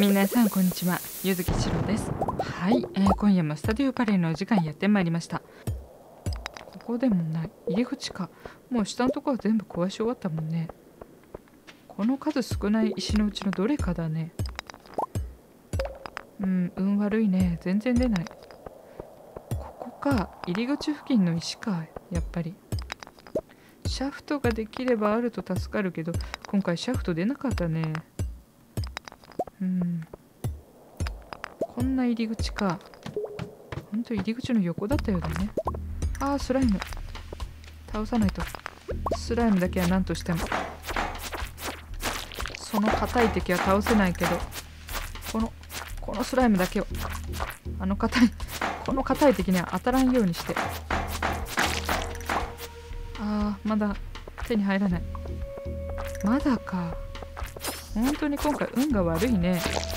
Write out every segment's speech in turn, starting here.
皆さんこんにちは、ゆずきしろです。はい、今夜もスタディオパレーのお時間やってまいりました。ここでもない、入り口か。もう下のところは全部壊し終わったもんね。この数少ない石のうちのどれかだね。運悪いね。全然出ない。ここか。入り口付近の石か。やっぱりシャフトができればあると助かるけど、今回シャフト出なかったね。こんな入り口か。ほんと入り口の横だったようだね。あー、スライム倒さないと。スライムだけは何としても。その硬い敵は倒せないけど、このスライムだけを、この硬い敵には当たらんようにして。まだ手に入らない。まだか。本当に今回運が悪いね。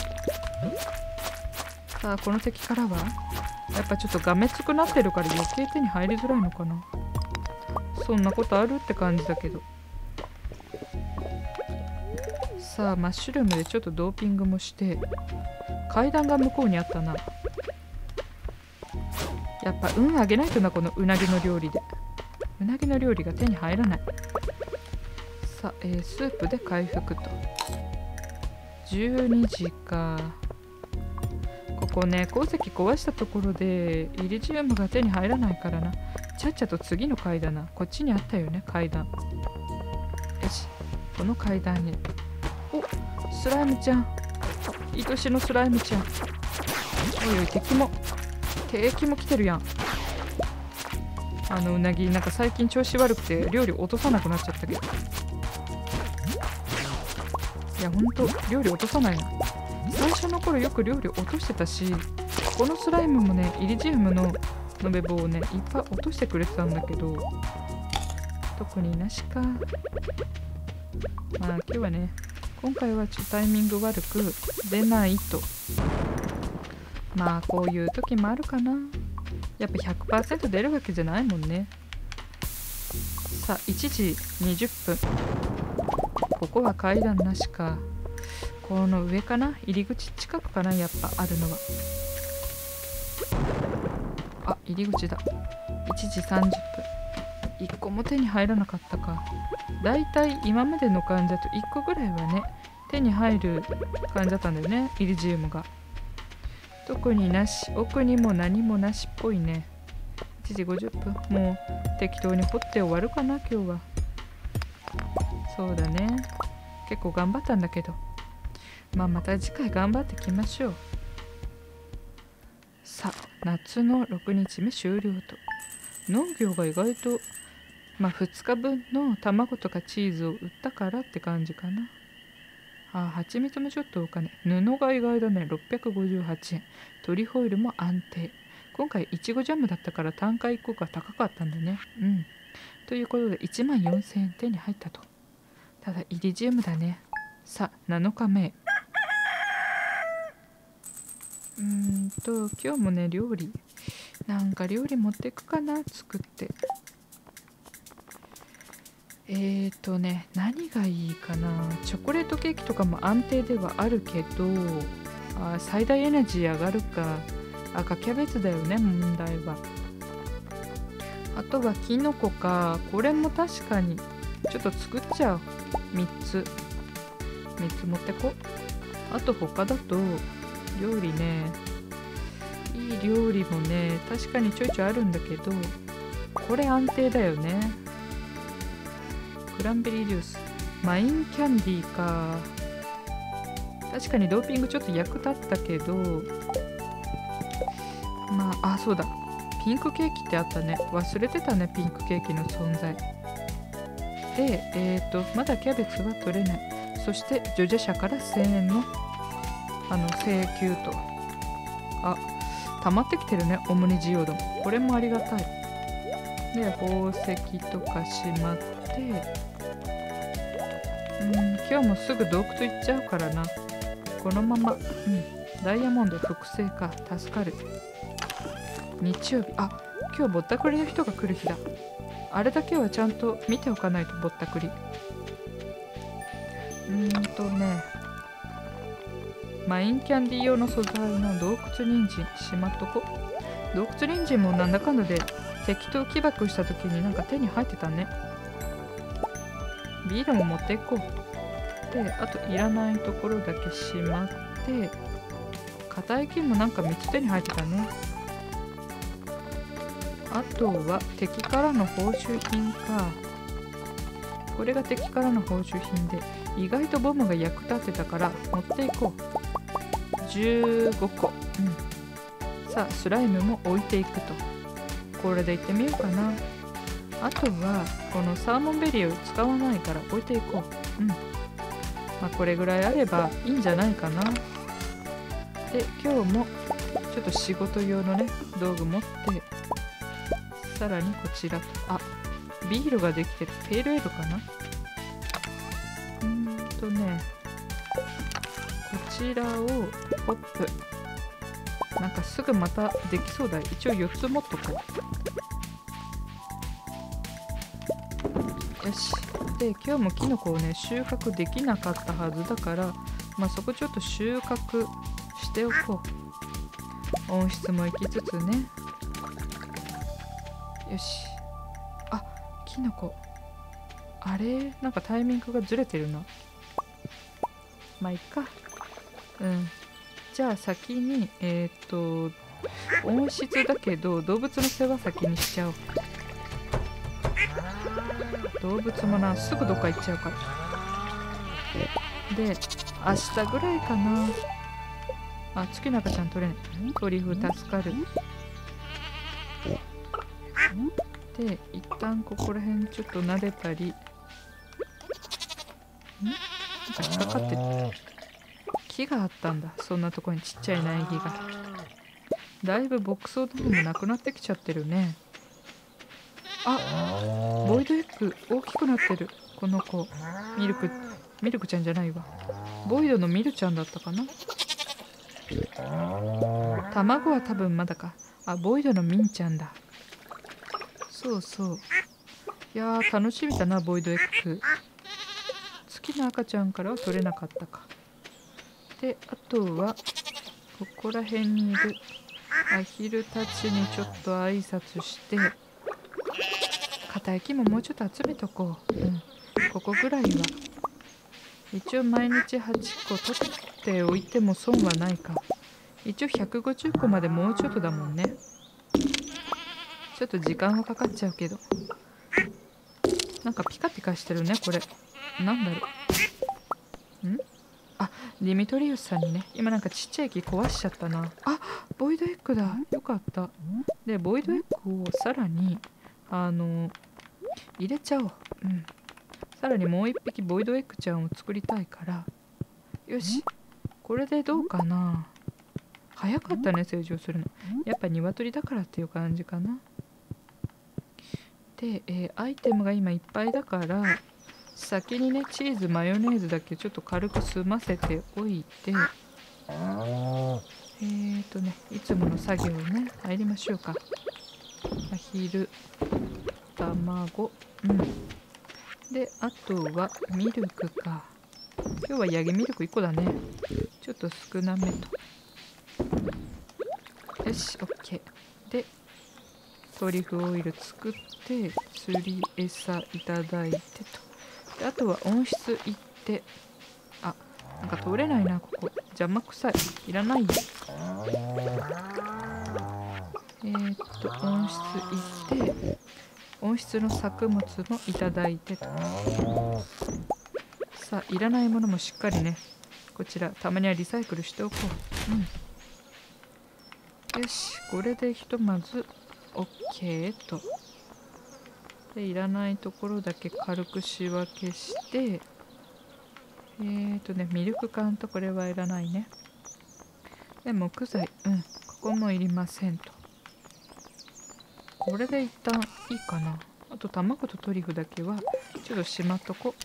さあ、この敵からはやっぱちょっとがめつくなってるから余計手に入りづらいのかな。そんなことあるって感じだけど。さあ、マッシュルームでちょっとドーピングもして。階段が向こうにあったな。やっぱ運上げないとな、このうなぎの料理で。うなぎの料理が手に入らない。さあ、スープで回復と。12時か。ここね、鉱石壊したところでイリジウムが手に入らないからな。ちゃっちゃと次の階段な。こっちにあったよね、階段。よし、この階段に。お、スライムちゃん。愛しのスライムちゃん。おいおい、敵も来てるやん。うなぎなんか最近調子悪くて料理落とさなくなっちゃったけど。いや、ほんと料理落とさないな。最初の頃よく料理落としてたし、このスライムもね、イリジウムの延べ棒をね、いっぱい落としてくれてたんだけど、特になしか。まあ今日はね、今回はちょっとタイミング悪く出ないと。まあこういう時もあるかな。やっぱ 100% 出るわけじゃないもんね。さあ、1時20分。ここは階段なしか。この上かな、入り口近くかな、やっぱあるのは。あ、入り口だ。1時30分。1個も手に入らなかったか。だいたい今までの感じだと1個ぐらいはね、手に入る感じだったんだよね、イリジウムが。特になし、奥にも何もなしっぽいね。1時50分。もう適当に掘って終わるかな、今日は。そうだね。結構頑張ったんだけど。また次回頑張ってきましょう。さあ、夏の6日目終了と。農業が意外と、2日分の卵とかチーズを売ったからって感じかな。蜂蜜もちょっとお金。布が意外だね。658円。トリュフオイルも安定。今回いちごジャムだったから単価1個が高かったんだね。ということで14,000円手に入ったと。ただイリジウムだね。さあ、7日目。今日もね、料理持ってくかな、作って。何がいいかな。チョコレートケーキとかも安定ではあるけど、最大エナジー上がるか。赤キャベツだよね、問題は。あとはキノコか。これも確かにちょっと作っちゃう。3つ持ってこ。あと他だと料理ね、いい料理もね、確かにちょいちょいあるんだけど、これ安定だよね。クランベリージュース、マインキャンディーか。確かにドーピングちょっと役立ったけど、そうだ、ピンクケーキってあったね。忘れてたね、ピンクケーキの存在で。まだキャベツは取れない。そしてジョジャ社から1000円の請求と。溜まってきてるね、オムニジオードも。これもありがたい。で、宝石とかしまって、今日もすぐ洞窟行っちゃうからな。このまま。ダイヤモンド複製か。助かる。日曜日。今日ぼったくりの人が来る日だ。あれだけはちゃんと見ておかないと、ぼったくり。 マインキャンディー用の素材の洞窟人参しまっとこ。洞窟人参もなんだかんだで敵と起爆した時になんか手に入ってたね。ビールも持っていこう。で、あといらないところだけしまって、硬い金もなんか3つ手に入ってたね。あとは敵からの報酬品か。これが敵からの報酬品で、意外とボムが役立ってたから持っていこう。15個。さあ、スライムも置いていくと。これでいってみようかな。あとは、このサーモンベリーを使わないから置いていこう。まあ、これぐらいあればいいんじゃないかな。で、今日もちょっと仕事用のね、道具持って、さらにこちら。ビールができてる。ペールエールかな。こちらをポップ。なんかすぐまたできそうだ。一応4つ持っとこう。よし。で、今日もキノコをね、収穫できなかったはずだから、まあそこちょっと収穫しておこう。温室も行きつつね。よし。キノコ。あれなんかタイミングがずれてるな。まあいっか。じゃあ先に温室だけど動物の世話先にしちゃおう。動物もな、すぐどっか行っちゃうから。で、明日ぐらいかな。月の赤ちゃん取れない。トリュフ助かる。で、一旦ここら辺ちょっと撫でたり。なんか引っかかってる。木があったんだ。そんなとこにちっちゃい苗木が。だいぶ牧草ドームもなくなってきちゃってるね。ボイドエッグ大きくなってる。この子。ミルクちゃんじゃないわ。ボイドのミルちゃんだったかな。卵は多分まだか。ボイドのミンちゃんだ。そうそう。いやー、楽しみだな、ボイドエッグ。月の赤ちゃんからは取れなかったか。で、あとは、ここら辺にいるアヒルたちにちょっと挨拶して、硬い木ももうちょっと集めとこう。ここぐらいは。一応毎日8個取っておいても損はないか。一応150個までもうちょっとだもんね。ちょっと時間はかかっちゃうけど。なんかピカピカしてるね、これ。なんだろう。ディミトリウスさんにね、今なんかちっちゃい木壊しちゃったな。ボイドエッグだ。よかった。で、ボイドエッグをさらに、入れちゃおう。さらにもう一匹ボイドエッグちゃんを作りたいから。よし。これでどうかな。早かったね、成長するの。やっぱ鶏だからっていう感じかな。で、アイテムが今いっぱいだから、先にね、チーズ、マヨネーズだけちょっと軽く済ませておいて、いつもの作業ね、入りましょうか。アヒル、卵、で、あとはミルクか。今日はヤギミルク1個だね。ちょっと少なめと。よし、OK。で、トリュフオイル作って、釣り餌いただいてと。で、あとは温室行って、なんか通れないな、ここ。邪魔くさい。いらないよ。温室行って、温室の作物もいただいてと。さあ、いらないものもしっかりね、こちら、たまにはリサイクルしておこう。よし、これでひとまず、OK と。で、いらないところだけ軽く仕分けして、ミルク缶とこれはいらないね。で、木材、ここもいりませんと。これで一旦いいかな。あと、卵とトリュフだけは、ちょっとしまっとこ。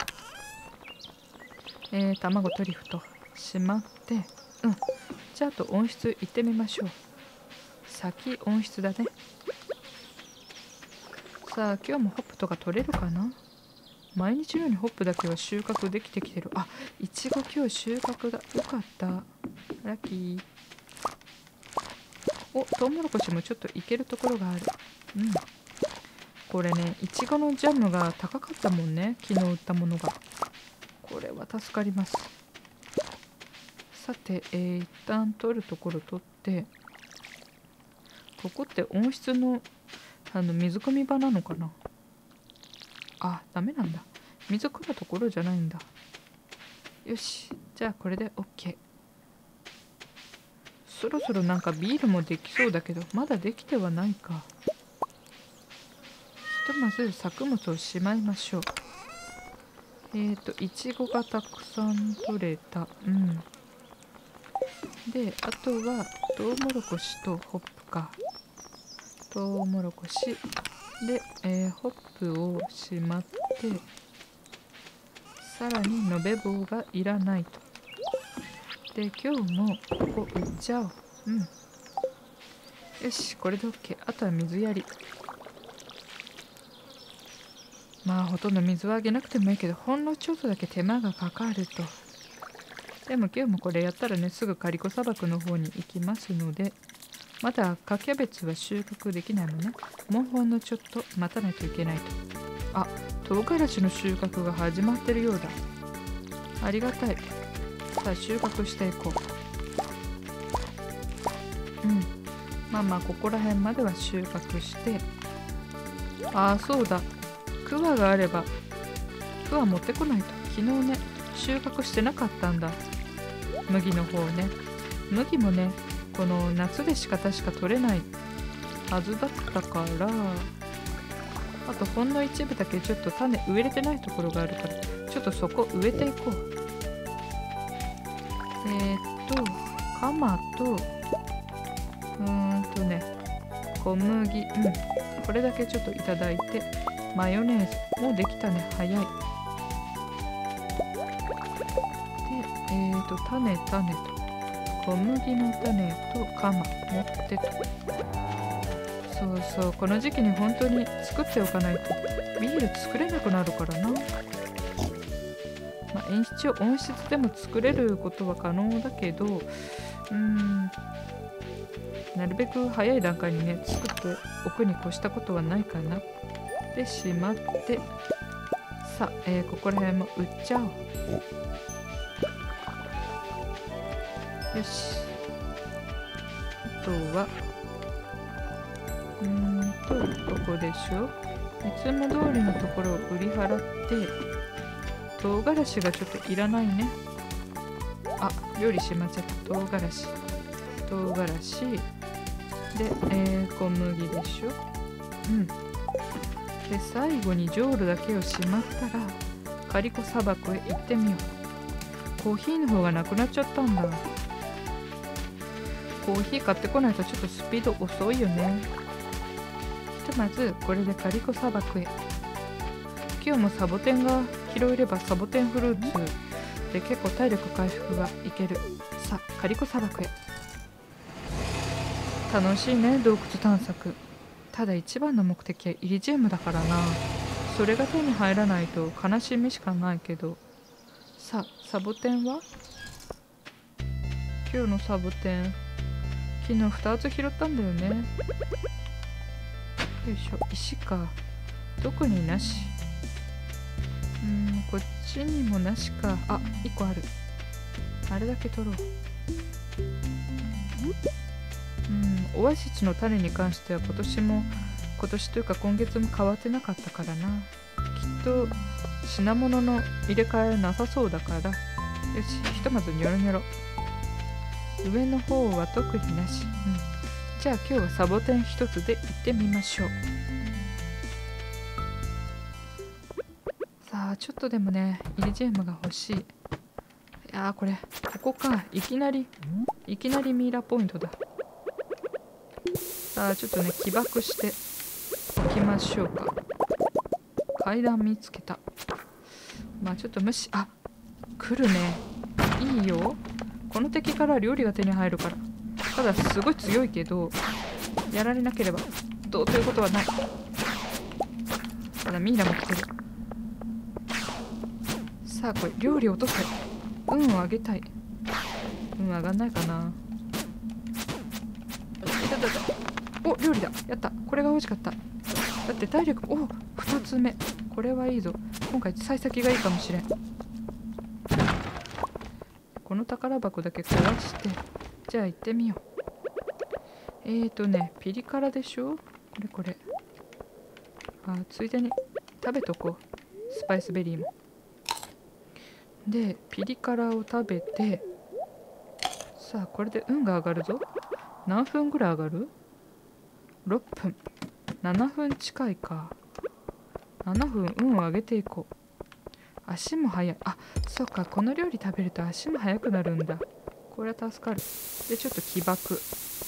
卵、トリュフとしまって、じゃあ、あと温室行ってみましょう。先、温室だね。さあ、今日もホップとか取れるかな。 毎日のようにホップだけは収穫できてきてる。あ、いちご今日収穫だ。よかった。ラッキー。お、トウモロコシもちょっといけるところがある。うん。これね、いちごのジャムが高かったもんね。昨日売ったものが。これは助かります。さて、一旦取るところ取って、ここって温室の水汲み場なのかな。あ、ダメなんだ。水汲むところじゃないんだ。よし、じゃあこれで OK。 そろそろなんかビールもできそうだけど、まだできてはないか。ひとまず作物をしまいましょう。いちごがたくさん取れた。うん。で、あとはトウモロコシとホップか。トウモロコシで、ホップをしまって、さらに延べ棒がいらないと。で、今日もここ売っちゃおう。うん。よし、これで OK。あとは水やり。まあほとんど水はあげなくてもいいけど、ほんのちょっとだけ手間がかかると。でも今日もこれやったらね、すぐカリコ砂漠の方に行きますので、まだ赤キャベツは収穫できないのね。もうほんのちょっと待たないといけないと。あ、唐辛子の収穫が始まってるようだ。ありがたい。さあ収穫していこう。うん。まあまあここら辺までは収穫して。ああ、そうだ。クワがあれば、クワ持ってこないと。昨日ね、収穫してなかったんだ。麦の方ね。麦もね、この夏でしか確か取れないはずだったから、あとほんの一部だけちょっと種植えれてないところがあるから、ちょっとそこ植えていこう。カマと、小麦、これだけちょっといただいて、マヨネーズもうできたね。早い。で、種と小麦の種とカマ持ってと。そうそう、この時期に本当に作っておかないとビール作れなくなるからな。まあ一応温室でも作れることは可能だけど、なるべく早い段階にね作っておくに越したことはないかな。でしまって、さあ、ここら辺も売っちゃおう。よし。あとはここでしょ。いつも通りのところを売り払って、唐辛子がちょっといらないね。あ、料理しまっちゃった。唐辛子で、小麦でしょ。で、最後にジョールだけをしまったらカリコ砂漠へ行ってみよう。コーヒーの方がなくなっちゃったんだ。コーヒー買ってこないとちょっとスピード遅いよね。ひとまずこれでカリコ砂漠へ。今日もサボテンが拾えればサボテンフルーツで結構体力回復がいける。さあカリコ砂漠へ。楽しいね、洞窟探索。ただ一番の目的はイリジウムだからな。それが手に入らないと悲しみしかないけど。さあサボテンは、今日のサボテン昨日2つ拾ったんだよね。よいしょ。石か。特になし。こっちにもなしか。あ、1個ある。あれだけ取ろう。オアシスの種に関しては今年というか今月も変わってなかったからな。きっと品物の入れ替えなさそうだから。よし、ひとまずニョロニョロ。上の方は特になし。じゃあ今日はサボテン一つで行ってみましょう。さあちょっとでもねイリジウムが欲しい。いやー、これここか。いきなりミイラポイントだ。さあちょっとね起爆しておきましょうか。階段見つけた。まあちょっと来るね。いいよ、この敵から料理が手に入るから。ただすごい強いけどやられなければどうということはない。ただミイラも来てる。 さあこれ料理落とせ。運を上げたい。運上がんないかな。お、料理だ。やった。これが美味しかった。だって体力、お、2つ目。これはいいぞ。今回幸先がいいかもしれん。この宝箱だけ壊して、じゃあ行ってみよう。ピリ辛でしょ。これ。ついでに食べとこう。スパイスベリーも。で、ピリ辛を食べて、さあ、これで運が上がるぞ。何分ぐらい上がる？ 6 分。7分近いか。7分運を上げていこう。足も速い。そっか、この料理食べると足も速くなるんだ。これは助かる。で、ちょっと起爆。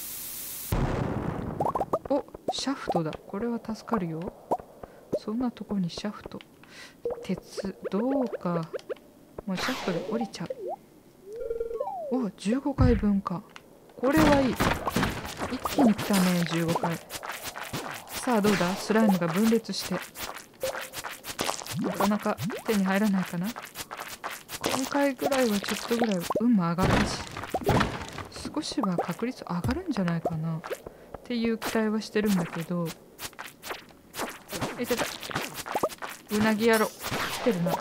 お、シャフトだ。これは助かるよ。そんなとこにシャフト。鉄、どうか。もうシャフトで降りちゃう。お、15回分か。これはいい。一気に来たね、15回。さあどうだ。スライムが分裂して。なかなか手に入らないかな。今回ぐらいはちょっとぐらい運も上がったし、少しは確率上がるんじゃないかなっていう期待はしてるんだけど。いてた。うなぎ野郎来てるな。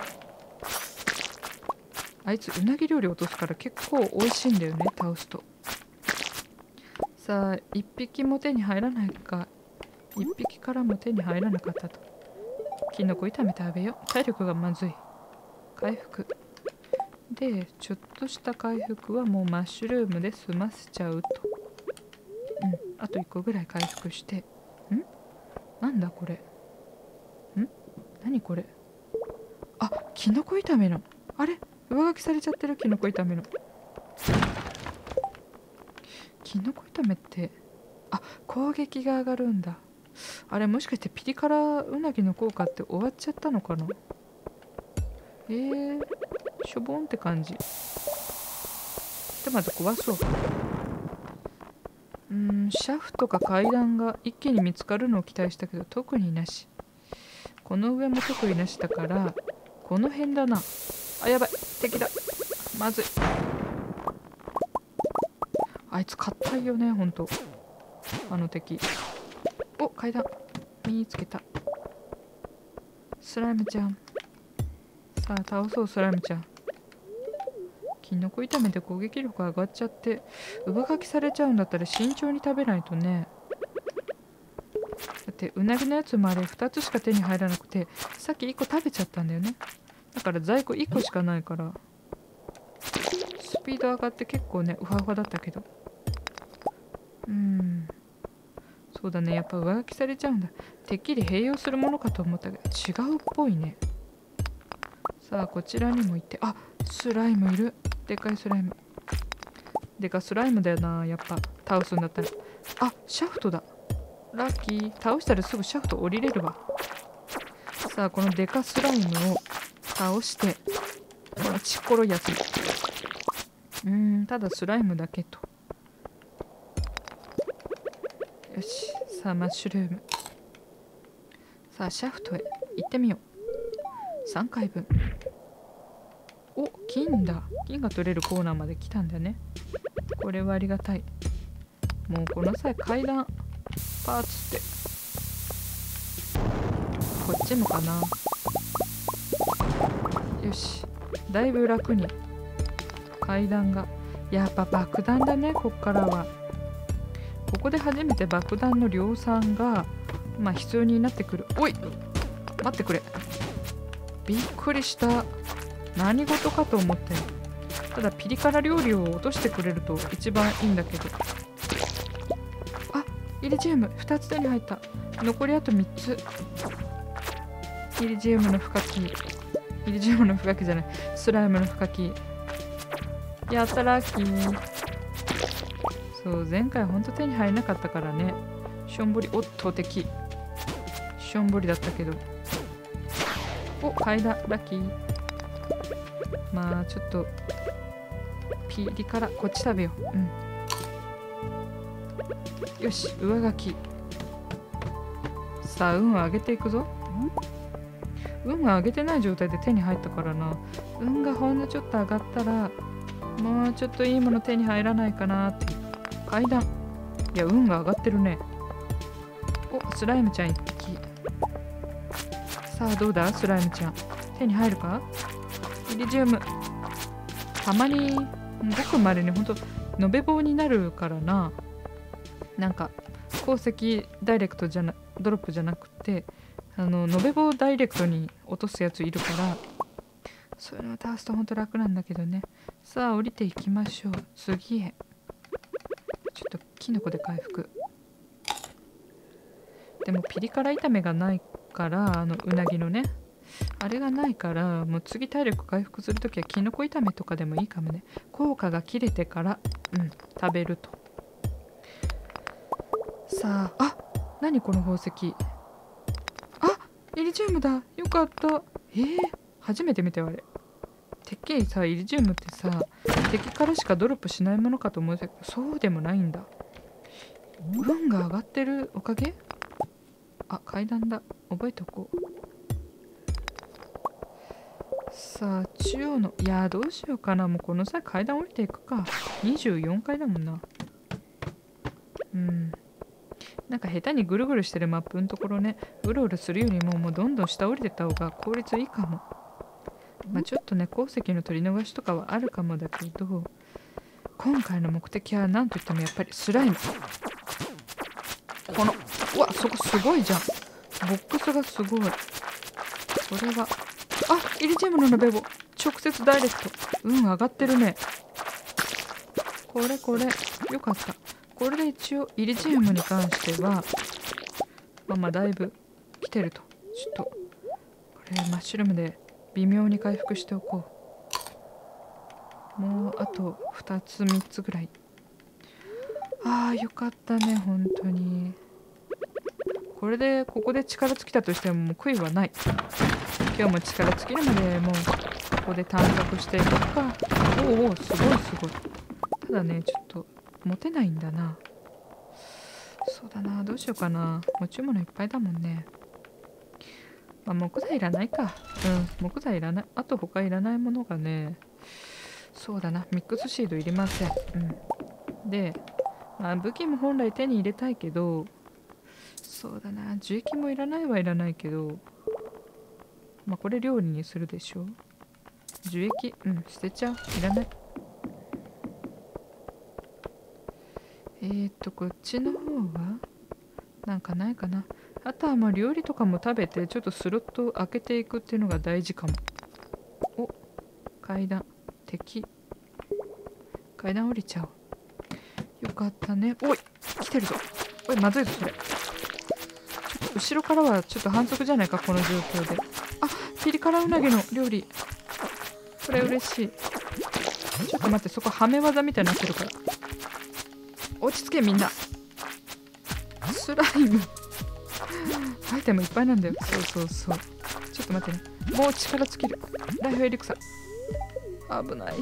あいつうなぎ料理落とすから結構美味しいんだよね、倒すと。さあ1匹も手に入らないか。1匹からも手に入らなかったと。キノコ炒め食べよう。体力がまずい。回復で、ちょっとした回復はもうマッシュルームで済ませちゃうと。あと1個ぐらい回復して。なんだこれ。何これ。キノコ炒めの。あれ、上書きされちゃってる。キノコ炒めの。キノコ炒めって攻撃が上がるんだ。あれ、もしかしてピリ辛うなぎの効果って終わっちゃったのかな。しょぼんって感じ。でまず壊そう。シャフトか階段が一気に見つかるのを期待したけど特になし。この上も特になしだからこの辺だな。やばい、敵だ。まずい。あいつ硬いよね、ほんと。あの敵。お、階段見つけた。スライムちゃん。さあ倒そう、スライムちゃん。キノコ炒めで攻撃力上がっちゃって上書きされちゃうんだったら慎重に食べないとね。だってうなぎのやつもあれ2つしか手に入らなくて、さっき1個食べちゃったんだよね。だから在庫1個しかないからスピード上がって結構ね、ウハウハだったけど。そうだね、やっぱ上書きされちゃうんだ。てっきり併用するものかと思ったけど違うっぽいね。さあこちらにも行って。スライムいる。でかいスライム。でかスライムだよな、やっぱ倒すんだったら。シャフトだ。ラッキー。倒したらすぐシャフト降りれるわ。さあこのでかスライムを倒して、このちっころいやつ。ただスライムだけと。よし、さあマッシュルーム。さあシャフトへ行ってみよう。3回分。お、金だ。金が取れるコーナーまで来たんだね。これはありがたい。もうこの際階段パーツってこっちもかな。よし、だいぶ楽に階段が。やっぱ爆弾だね、こっからは。ここで初めて爆弾の量産が必要になってくる。おい、待ってくれ。びっくりした。何事かと思って。ただピリ辛料理を落としてくれると一番いいんだけど。イリジウム2つ手に入った。残りあと3つ。イリジウムの深き。イリジウムの深きじゃない。スライムの深き。やったラッキー。そう、前回ほんと手に入らなかったからね。しょんぼり。おっと敵。しょんぼりだったけど。お、階段ラッキー。ちょっとピリ辛こっち食べよう。よし、上書き。さあ運を上げていくぞ。 運が上げてない状態で手に入ったからな。運がほんのちょっと上がったら、もうちょっといいもの手に入らないかなって。階段。いや、運が上がってるね。お、スライムちゃん1匹。さあ、どうだスライムちゃん。手に入るか？イリジウム。たまに、ごくまれにほんと、延べ棒になるからな。なんか、鉱石ダイレクトじゃな、ドロップじゃなくて、延べ棒ダイレクトに落とすやついるから、そういうのを倒すとほんと楽なんだけどね。さあ、降りていきましょう。次へ。ちょっとキノコで回復。でもピリ辛炒めがないから、うなぎのね。あれがないから、もう次体力回復するときはキノコ炒めとかでもいいかもね。効果が切れてから、食べると。さあ、何この宝石。イリジウムだ。よかった。初めて見たよ、あれ。てっきりさ、イリジウムってさ、敵からしかドロップしないものかと思うけど、そうでもないんだ。運が上がってるおかげ？階段だ。覚えておこう。さあ、中央の。いやー、どうしようかな。もうこの際階段降りていくか。24階だもんな。なんか下手にぐるぐるしてるマップのところね、うろうろするよりもうどんどん下降りてった方が効率いいかも。ちょっとね、鉱石の取り逃しとかはあるかもだけど、今回の目的は何といってもやっぱりスライム。うわ、そこすごいじゃん。ボックスがすごい。それは、イリジウムの延べ棒。直接ダイレクト。上がってるね。これ、よかった。これで一応、イリジウムに関しては、だいぶ来てると。ちょっと、これ、マッシュルームで微妙に回復しておこう。もう、あと2つ、3つぐらい。よかったね、本当に。これで、ここで力尽きたとしても、もう悔いはない。今日も力尽きるまで、もう、ここで探索していくか。すごい。ただね、ちょっと、持てないんだな。そうだな、どうしようかな。持ち物いっぱいだもんね。木材いらないか。木材いらない。あと他いらないものがね、そうだな、ミックスシードいりません。で、武器も本来手に入れたいけど、そうだな、樹液もいらないはいらないけど、これ料理にするでしょ。樹液、捨てちゃう。いらない。こっちの方はなんかないかな。あとは料理とかも食べてちょっとスロットを開けていくっていうのが大事かも。階段。敵。階段降りちゃおう。よかったね。おい、来てるぞ。おい、まずいぞそれ。ちょっと後ろからはちょっと反則じゃないか、この状況で。ピリ辛うなぎの料理。これ嬉しい。ちょっと待って、そこはめ技みたいになってるから。落ち着けみんな。スライムアイテムいっぱいなんだよ。そうちょっと待ってね。もう力尽きる。ライフエリクサ。危ない。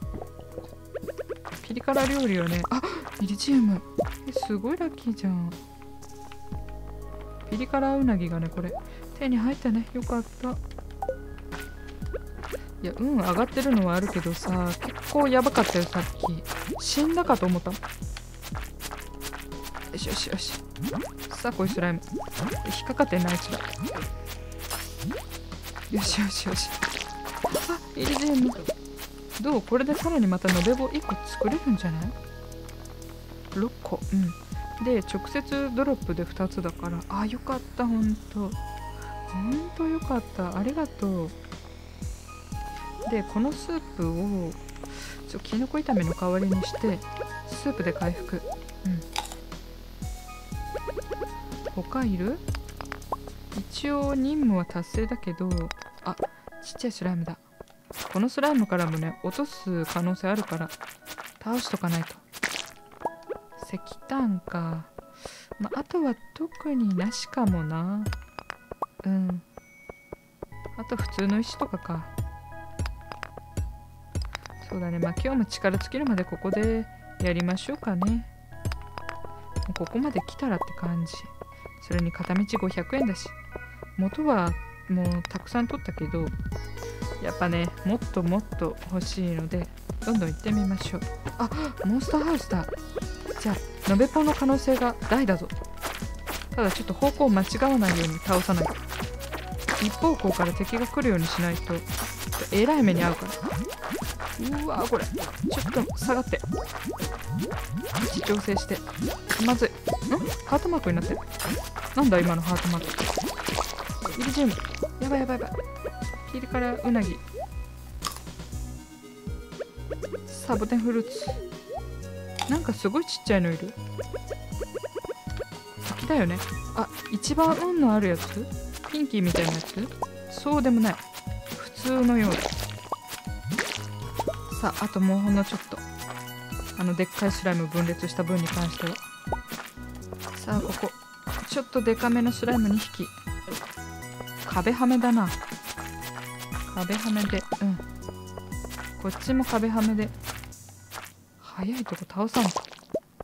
ピリ辛料理はね、イリジウム。すごいラッキーじゃん。ピリ辛うなぎがね、これ手に入ったね。よかった。いや、上がってるのはあるけどさ、結構やばかったよ、さっき。死んだかと思った。よし。さあ、こいスライム。引っかかってないやつだ。よし。イリジウム。どう？これでさらにまた延べ棒1個作れるんじゃない？ 6 個。で、直接ドロップで2つだから。よかった、ほんとよかった。ありがとう。で、このスープをキノコ炒めの代わりにしてスープで回復。他いる？一応任務は達成だけど、ちっちゃいスライムだ。このスライムからもね、落とす可能性あるから倒しとかないと。石炭か。あとは特になしかもな。あと普通の石とかか。そうだね。今日も力尽きるまでここでやりましょうかね。ここまで来たらって感じ。それに片道500円だし。元はもうたくさん取ったけど、やっぱね、もっともっと欲しいので、どんどん行ってみましょう。あ、モンスターハウスだ。じゃあ、のべぽんの可能性が大だぞ。ただちょっと方向を間違わないように倒さないと。一方向から敵が来るようにしないと、えらい目に遭うから。うわー、これ。ちょっと下がって。位置調整して。まずい。ハートマークになってる。なんだ今のハートマーク。イリジウム。やばいやばいやばい。ヒールからウナギ。サボテンフルーツ。なんかすごいちっちゃいのいる。敵だよね。あ、一番運のあるやつ？ピンキーみたいなやつ？そうでもない。普通のようだ。さあ、あともうほんのちょっと。でっかいスライム分裂した分に関しては。さあ、ここ。ちょっとデカめのスライム2匹。壁はめだな。壁はめで。こっちも壁はめで。早いとこ倒さんと。ちょっ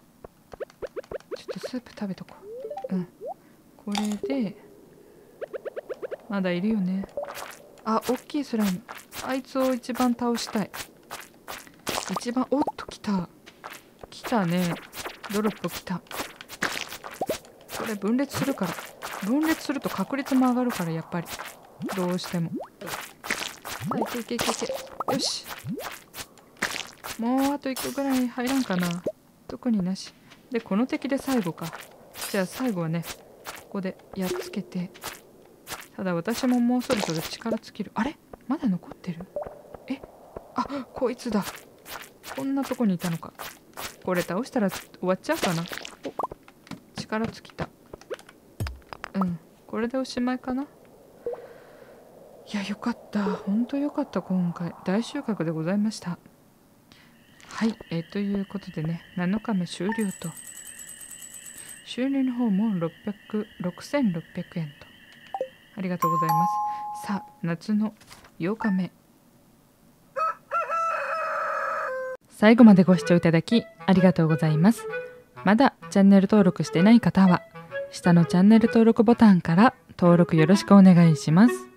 とスープ食べとこう。これで、まだいるよね。あ、大きいスライム。あいつを一番倒したい。一番、おっと、来た。来たね。ドロップ来た。これ分裂するから。分裂すると確率も上がるから、やっぱり。どうしても。はい、いけいけいけいけ。よし。もうあと1個ぐらい入らんかな。特になし。で、この敵で最後か。じゃあ最後はね、ここでやっつけて。ただ私ももうそろそろ力尽きる。あれ？まだ残ってる？あ、こいつだ。こんなとこにいたのか。これ倒したら終わっちゃうかな。お、力尽きた。これでおしまいかな。いや、よかった。ほんとよかった。今回大収穫でございました。はい、ということでね、7日目終了と。収入の方も6600円と。ありがとうございます。さあ、夏の8日目。最後までご視聴いただきありがとうございます。まだチャンネル登録してない方は、下のチャンネル登録ボタンから登録よろしくお願いします。